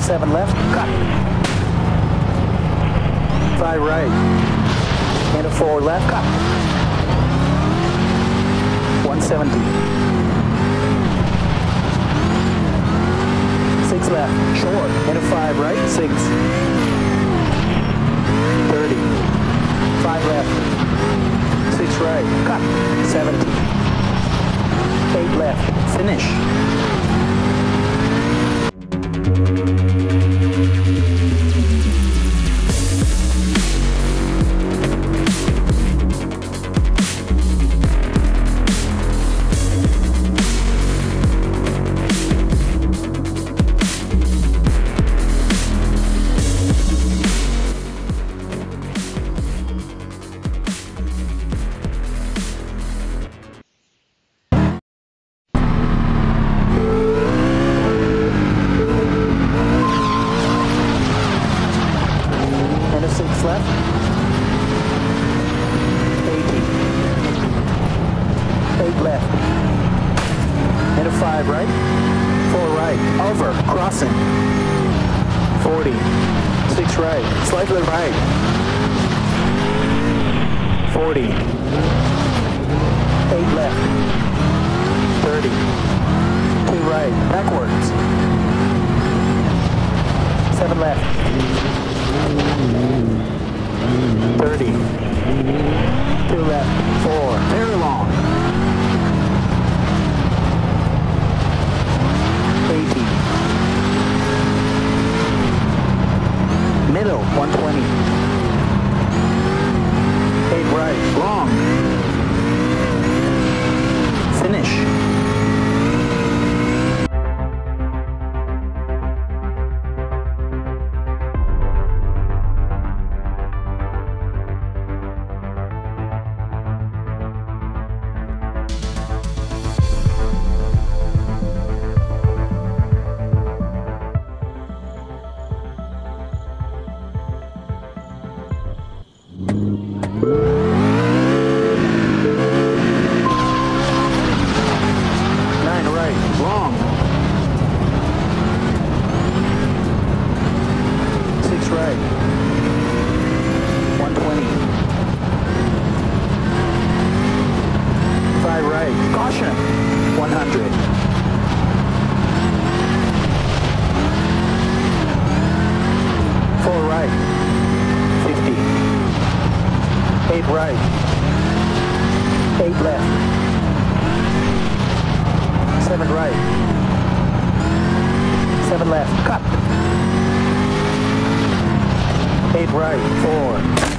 7 left, cut. 5 right, into 4 left, cut. 170. 6 left, short, into 5 right, 6. 30. 5 left, 6 right, cut. 70. 8 left, finish. Left, 80, 8 left, into 5 right, 4 right, over, crossing, 40, 6 right, slightly right, 40, 8 left, 30, 2 right, backwards, 7 left, 30, 2 left, 4, very long, 80, middle, 120, 8 right, long, finish. Long, 6 right, 120, 5 right, caution, 100, 4 right, 50, 8 right, 8 left, 7 right, 7 left, cut, 8 right, 4.